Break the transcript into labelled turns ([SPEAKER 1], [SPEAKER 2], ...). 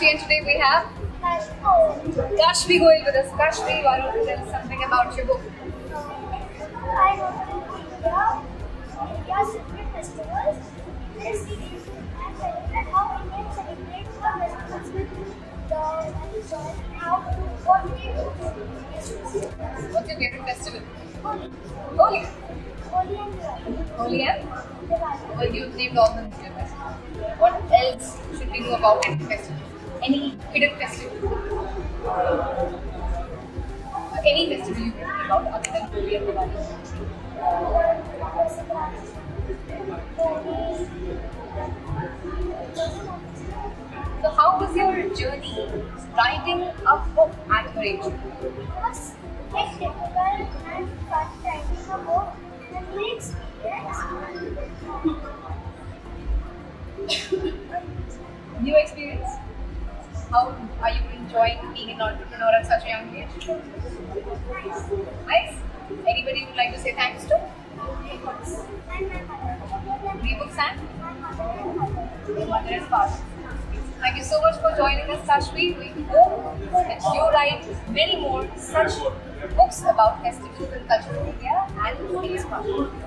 [SPEAKER 1] Kaashvi, and today we have Kaashvi Goyal with us. Kaashvi, why don't you tell us something about your book?
[SPEAKER 2] I wrote India's different festivals. This series and celebrate how Indians celebrate the festivals with the joy and how what we do.
[SPEAKER 1] What's your favorite festival?
[SPEAKER 2] Holi.
[SPEAKER 1] Holi.
[SPEAKER 2] Holi and Diwali.
[SPEAKER 1] Holi and?
[SPEAKER 2] Diwali.
[SPEAKER 1] Well, you've named all the Muslim festivals. What else should we know about any festival? Any hidden festival? Any festival you can think about other than Holi and Diwali? So how was your journey writing a book at your age?
[SPEAKER 2] It was like difficult and fun writing a book and a new experience.
[SPEAKER 1] New experience? How are you enjoying being an entrepreneur at such a young age?
[SPEAKER 2] Nice.
[SPEAKER 1] Nice. Anybody you would like to say thanks to?
[SPEAKER 2] BriBooks and my mother.
[SPEAKER 1] BriBooks and
[SPEAKER 2] My mother and father.
[SPEAKER 1] your mother and father. Thank you so much for joining us, Kaashvi. We hope that you write many more such books about festivals and culture in India and inspire.